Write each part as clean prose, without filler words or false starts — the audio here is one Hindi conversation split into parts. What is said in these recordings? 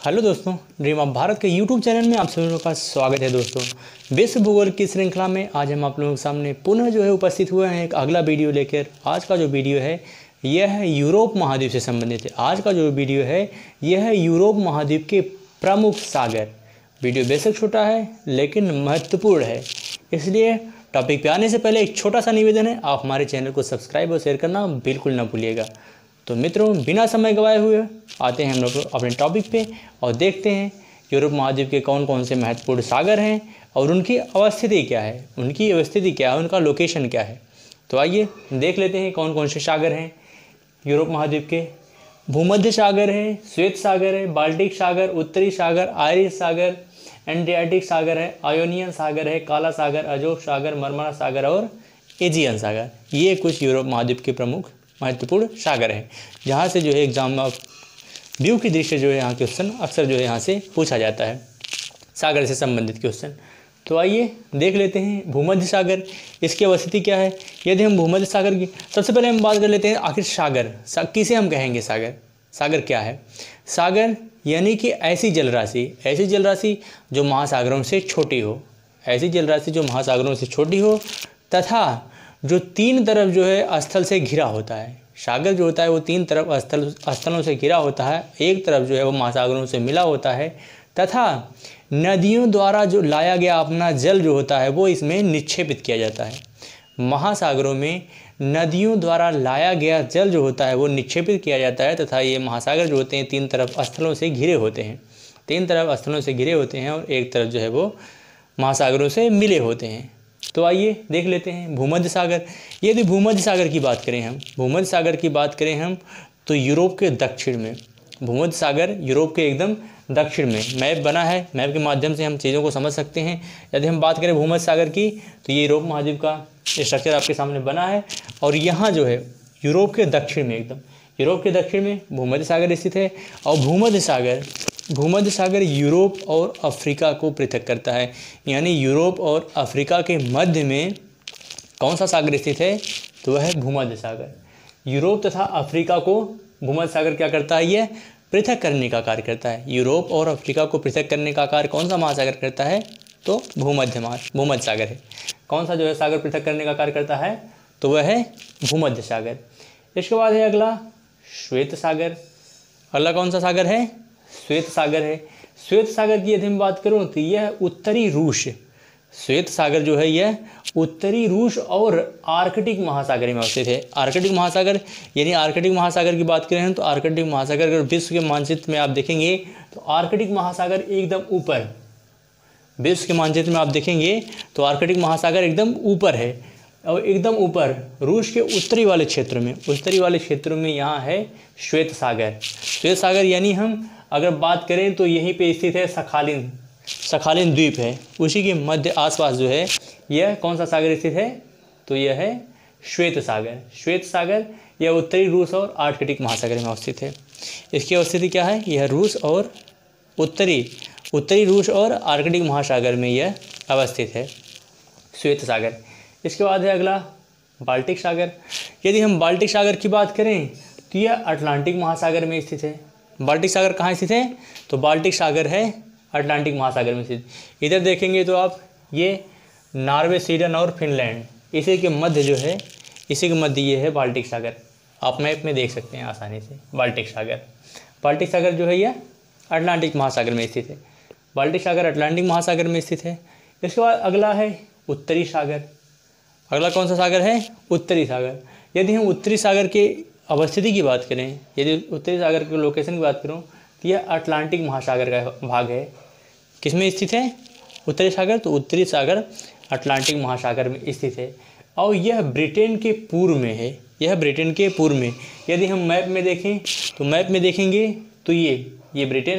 हेलो दोस्तों, ड्रीम ऑफ भारत के यूट्यूब चैनल में आप सभी लोगों का स्वागत है। दोस्तों, विश्व भूगोल की श्रृंखला में आज हम आप लोगों के सामने पुनः उपस्थित हुए हैं एक अगला वीडियो लेकर। आज का जो वीडियो है यह है यूरोप महाद्वीप से संबंधित है। आज का जो वीडियो है यह है यूरोप महाद्वीप के प्रमुख सागर। वीडियो बेशक छोटा है लेकिन महत्वपूर्ण है, इसलिए टॉपिक पे आने से पहले एक छोटा सा निवेदन है, आप हमारे चैनल को सब्सक्राइब और शेयर करना बिल्कुल ना भूलिएगा। तो मित्रों, बिना समय गवाए हुए आते हैं हम लोग अपने टॉपिक पे और देखते हैं यूरोप महाद्वीप के कौन कौन से महत्वपूर्ण सागर हैं और उनकी अवस्थिति क्या है, उनका लोकेशन क्या है। तो आइए देख लेते हैं कौन कौन से सागर हैं यूरोप महाद्वीप के। भूमध्य सागर है, श्वेत सागर है, बाल्टिक सागर, उत्तरी सागर, आयरिश सागर, एड्रियाटिक सागर है, आयोनियन सागर है, काला सागर, अजोग सागर, मरमरा सागर और एजियन सागर। ये कुछ यूरोप महाद्वीप के प्रमुख महत्वपूर्ण सागर है, जहाँ से एग्जाम में व्यू की दृष्टि यहाँ क्वेश्चन अक्सर यहाँ से पूछा जाता है, सागर से संबंधित क्वेश्चन। तो आइए देख लेते हैं भूमध्य सागर, इसकी अवस्थिति क्या है। यदि हम भूमध्य सागर की सबसे पहले हम बात कर लेते हैं, आखिर सागर किसे हम कहेंगे। सागर क्या है? सागर यानी कि ऐसी जल राशि जो महासागरों से छोटी हो, तथा जो तीन तरफ स्थल से घिरा होता है। सागर जो होता है वो तीन तरफ स्थलों से घिरा होता है, एक तरफ वो महासागरों से मिला होता है, तथा नदियों द्वारा जो लाया गया अपना जल होता है वो इसमें निक्षेपित किया जाता है। महासागरों में नदियों द्वारा लाया गया जल होता है वो निक्षेपित किया जाता है, तथा ये महासागर होते हैं तीन तरफ स्थलों से घिरे होते हैं और एक तरफ वो महासागरों से मिले होते हैं। तो आइए देख लेते हैं भूमध्य सागर। यदि भूमध्य सागर की बात करें हम तो यूरोप के दक्षिण में, भूमध्य सागर यूरोप के एकदम दक्षिण में मैप बना है। मैप के माध्यम से हम चीज़ों को समझ सकते हैं। यदि हम बात करें भूमध्य सागर की तो ये यूरोप महाद्वीप का स्ट्रक्चर आपके सामने बना है और यहाँ यूरोप के दक्षिण में भूमध्य सागर स्थित है। और भूमध्य सागर यूरोप और अफ्रीका को पृथक करता है, यानी यूरोप और अफ्रीका के मध्य में कौन सा सागर स्थित है? तो वह है भूमध्य सागर। यूरोप तथा अफ्रीका को भूमध्य सागर क्या करता है? यह पृथक करने का कार्य करता है। यूरोप और अफ्रीका को पृथक करने का कार्य कौन सा महासागर करता है? तो भूमध्य सागर है। कौन सा सागर पृथक करने का कार्य करता है? तो वह है भूमध्य सागर। इसके बाद है अगला श्वेत सागर। अगला कौन सा सागर है? श्वेत सागर है। श्वेत सागर की यदि हम बात करूं तो यह उत्तरी रूस, श्वेत सागर यह उत्तरी रूस और आर्कटिक महासागर में अवस्थित है। आर्कटिक महासागर की बात करें तो आर्कटिक महासागर अगर विश्व के मानचित्र में आप देखेंगे तो आर्कटिक महासागर एकदम ऊपर, विश्व के मानचित्र में आप देखेंगे तो आर्कटिक महासागर एकदम ऊपर है और एकदम ऊपर रूस के उत्तरी वाले क्षेत्रों में यहाँ है श्वेत सागर यानी हम अगर बात करें तो यहीं पे स्थित है सखालिन द्वीप है, उसी के मध्य आसपास यह कौन सा सागर स्थित है? तो यह है श्वेत सागर यह उत्तरी रूस और आर्कटिक महासागर में अवस्थित है। इसकी अवस्थिति क्या है? यह रूस और उत्तरी रूस और आर्कटिक महासागर में यह अवस्थित है, श्वेत सागर। इसके बाद है अगला बाल्टिक सागर। यदि हम बाल्टिक सागर की बात करें तो यह अटलांटिक महासागर में स्थित है। बाल्टिक सागर कहाँ स्थित है? तो बाल्टिक सागर है अटलांटिक महासागर में स्थित। इधर देखेंगे तो आप ये नॉर्वे, स्वीडन और फिनलैंड, इसी के मध्य ये है बाल्टिक सागर। आप मैप में देख सकते हैं आसानी से बाल्टिक सागर यह अटलांटिक महासागर में स्थित है। बाल्टिक सागर अटलांटिक महासागर में स्थित है। इसके बाद अगला है उत्तरी सागर। अगला कौन सा सागर है? उत्तरी सागर। यदि हम उत्तरी सागर के अवस्थिति की बात करें, यदि उत्तरी सागर के लोकेशन की बात करूं तो यह अटलांटिक महासागर का भाग है। किसमें स्थित है उत्तरी सागर? तो उत्तरी सागर अटलांटिक महासागर में स्थित है और यह ब्रिटेन के पूर्व में है। यदि हम मैप में देखें तो मैप में देखेंगे तो ये ब्रिटेन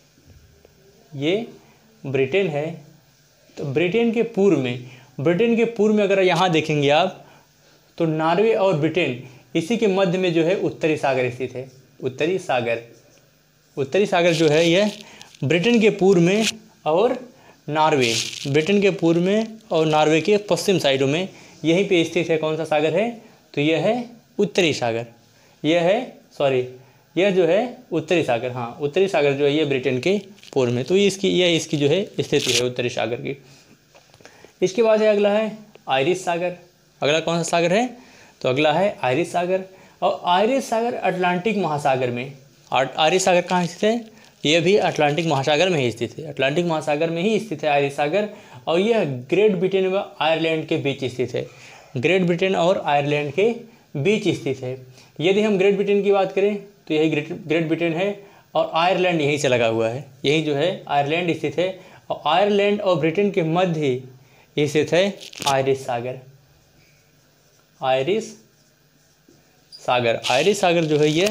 है। तो ब्रिटेन के पूर्व में अगर यहाँ देखेंगे आप तो नॉर्वे और ब्रिटेन, इसी के मध्य में उत्तरी सागर स्थित है। उत्तरी सागर यह ब्रिटेन के पूर्व में और नॉर्वे के पश्चिम साइडों में यहीं पे स्थित है। कौन सा सागर है? तो यह है उत्तरी सागर। यह जो है उत्तरी सागर, हाँ उत्तरी सागर जो है ये ब्रिटेन के पूर्व में। तो यह इसकी जो है स्थिति है उत्तरी सागर की। इसके बाद है अगला है आयरिश सागर। अगला कौन सा सागर है? तो अगला है आयरिश सागर। और आयरिश सागर अटलांटिक महासागर में, आयरिश सागर कहाँ स्थित है? यह भी अटलांटिक महासागर में ही स्थित है, अटलांटिक महासागर में ही स्थित है आयरिश सागर। और यह ग्रेट ब्रिटेन व आयरलैंड के बीच स्थित है, ग्रेट ब्रिटेन और आयरलैंड के बीच स्थित है। यदि हम ग्रेट ब्रिटेन की बात करें तो यही ग्रेट ब्रिटेन है, और आयरलैंड यहीं से लगा हुआ है, यही जो है आयरलैंड स्थित है। और आयरलैंड और ब्रिटेन के मध्य स्थित है आयरिश सागर, आयरिश सागर। आयरिश सागर जो है ये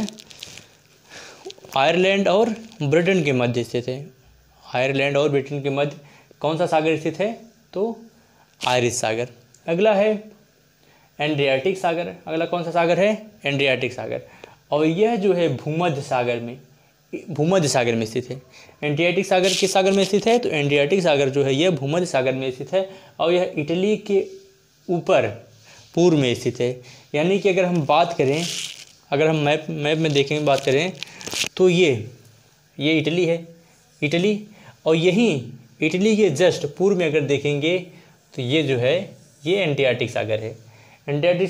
आयरलैंड और ब्रिटेन के मध्य स्थित है, आयरलैंड और ब्रिटेन के मध्य कौन सा सागर स्थित है? तो आयरिश सागर। अगला है एड्रियाटिक सागर। अगला कौन सा सागर है? एड्रियाटिक सागर। और यह जो है भूमध्य सागर में, भूमध्य सागर में स्थित है। एड्रियाटिक सागर किस सागर में स्थित है? तो एड्रियाटिक सागर जो है यह भूमध्य सागर में स्थित है, और यह इटली के ऊपर पूर्व में स्थित है। यानी कि अगर हम बात करें, अगर हम मैप में देखें, बात करें तो ये इटली है, इटली, और यहीं इटली के जस्ट पूर्व में अगर देखेंगे तो ये जो है ये एड्रियाटिक सागर है। एड्रियाटिक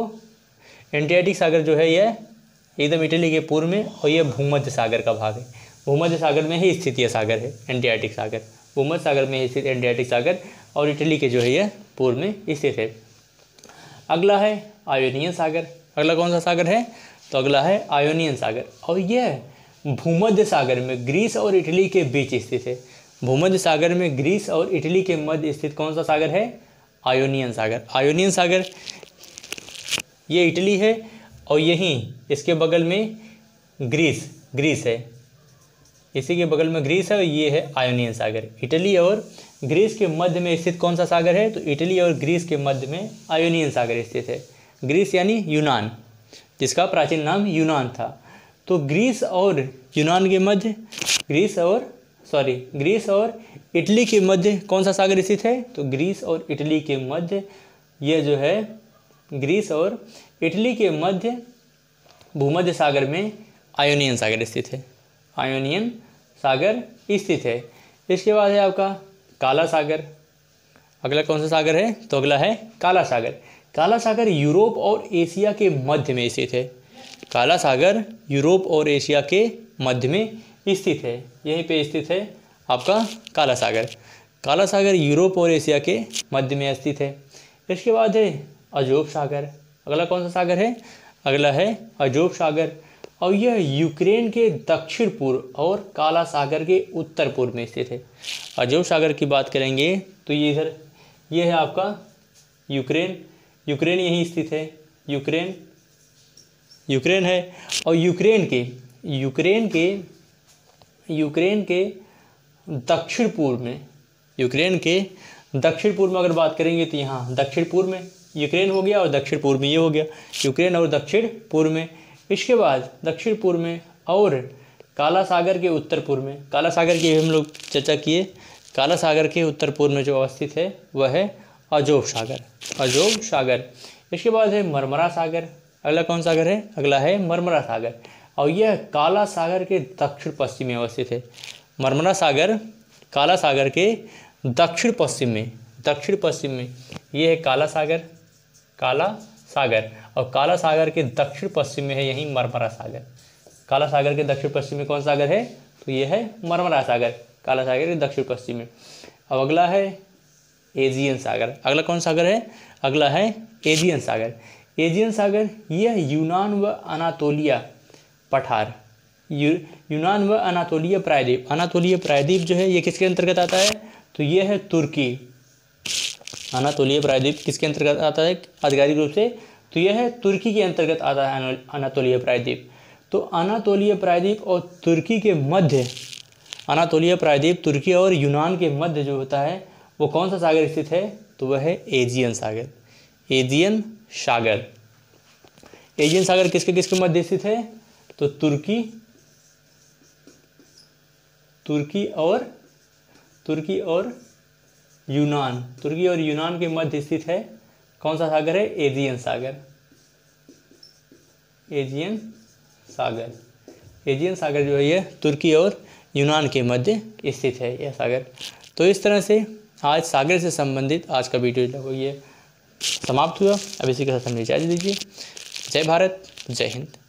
सागर जो है यह एकदम इटली के पूर्व में, और यह भूमध्य सागर का भाग है, भूमध्य सागर में ही स्थित यह सागर है एड्रियाटिक सागर, भूमध्य सागर में स्थित एड्रियाटिक सागर, और इटली के जो है यह पूर्व में स्थित है। अगला है आयोनियन सागर। अगला कौन सा सागर है? तो अगला है आयोनियन सागर। और यह भूमध्य सागर में ग्रीस और इटली के बीच स्थित है। भूमध्य सागर में ग्रीस और इटली के मध्य स्थित कौन सा सागर है? आयोनियन सागर। आयोनियन सागर ये इटली है, और यहीं इसके बगल में ग्रीस है, इसी के बगल में ग्रीस है, और ये है आयोनियन सागर। इटली और ग्रीस के मध्य में स्थित कौन सा सागर है? तो इटली और ग्रीस के मध्य में आयोनियन सागर स्थित है। ग्रीस यानी यूनान, जिसका प्राचीन नाम यूनान था। तो ग्रीस और यूनान के मध्य, ग्रीस और इटली के मध्य कौन सा सागर स्थित है? तो ग्रीस और इटली के मध्य, यह जो है ग्रीस और इटली के मध्य भूमध्य सागर में आयोनियन सागर स्थित है, आयोनियन सागर स्थित है। इसके बाद है आपका काला सागर। अगला कौन सा सागर है? तो अगला है काला सागर। काला सागर यूरोप और एशिया के मध्य में स्थित है। काला सागर यूरोप और एशिया के मध्य में स्थित है, यहीं पे स्थित है आपका काला सागर। काला सागर यूरोप और एशिया के मध्य में स्थित है। इसके बाद है अजोब सागर। अगला कौन सा सागर है? अगला है अजोब सागर। और यह यूक्रेन के दक्षिण पूर्व और काला सागर के उत्तर पूर्व में स्थित है। अजोब सागर की बात करेंगे तो ये इधर, ये है आपका यूक्रेन यहीं स्थित है, यूक्रेन है। और यूक्रेन के दक्षिण पूर्व में, यूक्रेन के दक्षिण पूर्व में अगर बात करेंगे तो यहाँ दक्षिण पूर्व में यूक्रेन हो गया, और दक्षिण पूर्व में ये हो गया, यूक्रेन और दक्षिण पूर्व में। इसके बाद दक्षिण पूर्व में और काला सागर के उत्तर पूर्व में, काला सागर की हम लोग चर्चा किए, काला सागर के उत्तर पूर्व में जो अवस्थित है वह है अजोब सागर। इसके बाद है मरमरा सागर। अगला कौन सागर है? अगला है मरमरा सागर। और यह काला सागर के दक्षिण पश्चिम में अवस्थित है। मरमरा सागर काला सागर के दक्षिण पश्चिम में ये है काला सागर, और काला सागर के दक्षिण पश्चिम में है यही मरमरा सागर। काला सागर के दक्षिण पश्चिम में कौन सागर है? तो ये है मरमरा सागर, काला सागर के दक्षिण पश्चिम में। अब अगला है एजियन सागर। अगला कौन सागर है? अगला है एजियन सागर। एजियन सागर यह यूनान व अनातोलिया पठार, यूनान व अनातोलिया प्रायद्वीप जो है ये किसके अंतर्गत आता है? तो ये है तुर्की। अनातोलिया प्रायद्वीप किसके अंतर्गत आता है आधिकारिक रूप से? तो यह है तुर्की के अंतर्गत आता है अनातोलिया प्रायद्वीप। तो अनातोलिया प्रायद्वीप और तुर्की के मध्य, अनातोलिया प्रायद्वीप तुर्की और यूनान के मध्य जो होता है वो कौन सा सागर स्थित है? तो वह है एजियन सागर। एजियन सागर किसके मध्य स्थित है? तो तुर्की और यूनान के मध्य स्थित है कौन सा सागर है? एजियन सागर। एजियन सागर जो है ये तुर्की और यूनान के मध्य स्थित है यह सागर। तो इस तरह से आज सागर से संबंधित आज का वीडियो लगभग ये समाप्त हुआ। अब इसी के साथ हमें इजाज़त दीजिए। जय भारत, जय हिंद।